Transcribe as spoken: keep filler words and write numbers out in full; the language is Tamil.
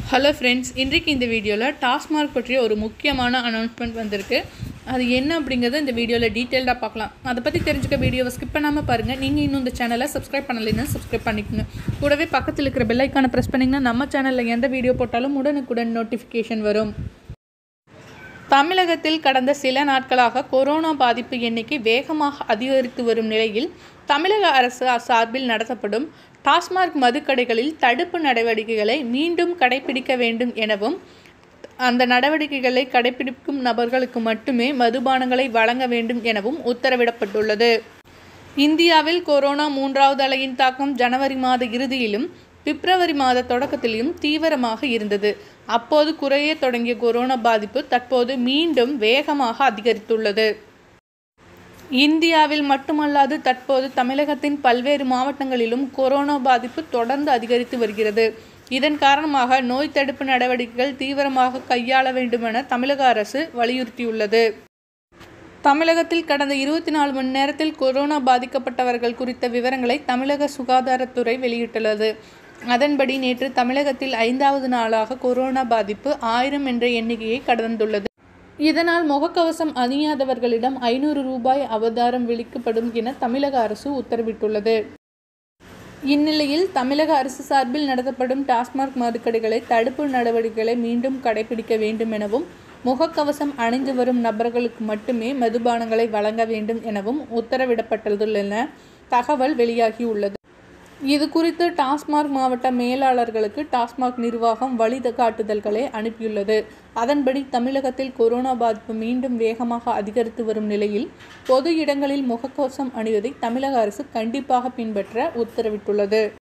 ஹலோ ஃப்ரெண்ட்ஸ், இன்றைக்கு இந்த வீடியோவில் டாஸ்மாக் பற்றிய ஒரு முக்கியமான அனௌன்ஸ்மெண்ட் வந்திருக்கு. அது என்ன அப்படிங்கிறத இந்த வீடியோவில் டீட்டெயில்டாக பார்க்கலாம். அதை பற்றி தெரிஞ்சுக்க வீடியோவை ஸ்கிப் பண்ணாமல் பாருங்கள். நீங்கள் இன்னும் இந்த சேனலை சப்ஸ்கிரைப் பண்ணலைன்னா சப்ஸ்கிரைப் பண்ணிக்கோங்க. கூடவே பக்கத்தில் இருக்கிற பெல் ஐக்கானை ப்ரெஸ் பண்ணிங்கன்னா நம்ம சேனலில் எந்த வீடியோ போட்டாலும் உடனுக்குடன் நோட்டிஃபிகேஷன் வரும். தமிழகத்தில் கடந்த சில நாட்களாக கொரோனா பாதிப்பு எண்ணிக்கை வேகமாக அதிகரித்து வரும் நிலையில் தமிழக அரசு சார்பில் நடத்தப்படும் டாஸ்மாக் மதுக்கடைகளில் தடுப்பு நடவடிக்கைகளை மீண்டும் கடைபிடிக்க வேண்டும் எனவும், அந்த நடவடிக்கைகளை கடைபிடிக்கும் நபர்களுக்கு மட்டுமே மதுபானங்களை வழங்க வேண்டும் எனவும் உத்தரவிடப்பட்டுள்ளது. இந்தியாவில் கொரோனா மூன்றாவது அலையின் தாக்கம் ஜனவரி மாத இறுதியிலும் பிப்ரவரி மாத தொடக்கத்திலும் தீவிரமாக இருந்தது. அப்போது குறைய தொடங்கிய கொரோனா பாதிப்பு தற்போது மீண்டும் வேகமாக அதிகரித்துள்ளது. இந்தியாவில் மட்டுமல்லாது தற்போது தமிழகத்தின் பல்வேறு மாவட்டங்களிலும் கொரோனா பாதிப்பு தொடர்ந்து அதிகரித்து வருகிறது. இதன் காரணமாக நோய் தடுப்பு நடவடிக்கைகள் தீவிரமாக கையாள வேண்டுமென தமிழக அரசு வலியுறுத்தியுள்ளது. தமிழகத்தில் கடந்த இருபத்தி நாலு மணி நேரத்தில் கொரோனா பாதிக்கப்பட்டவர்கள் குறித்த விவரங்களை தமிழக சுகாதாரத்துறை வெளியிட்டுள்ளது. அதன்படி நேற்று தமிழகத்தில் ஐந்தாவது நாளாக கொரோனா பாதிப்பு ஆயிரம் என்ற எண்ணிக்கையை கடந்துள்ளது. இதனால் முகக்கவசம் அணியாதவர்களிடம் ஐநூறு ரூபாய் அபராதம் விதிக்கப்படும் என தமிழக அரசு உத்தரவிட்டுள்ளது. இந்நிலையில் தமிழக அரசு சார்பில் நடத்தப்படும் டாஸ்மாக் மதுக்கடைகளை தடுப்பு நடவடிக்கைகளை மீண்டும் கடைபிடிக்க வேண்டும் எனவும், முகக்கவசம் அணிந்து வரும் நபர்களுக்கு மட்டுமே மதுபானங்களை வழங்க வேண்டும் எனவும் உத்தரவிடப்பட்டுள்ளன தகவல் வெளியாகியுள்ளது. இது குறித்து டாஸ்மாக் மாவட்ட மேலாளர்களுக்கு டாஸ்மாக் நிர்வாகம் வழிகாட்டுதல்களை அனுப்பியுள்ளது. அதன்படி தமிழகத்தில் கொரோனா பாதிப்பு மீண்டும் வேகமாக அதிகரித்து வரும் நிலையில் பொது இடங்களில் முகக்கவசம் அணிவதை தமிழக அரசு கண்டிப்பாக பின்பற்ற உத்தரவிட்டுள்ளது.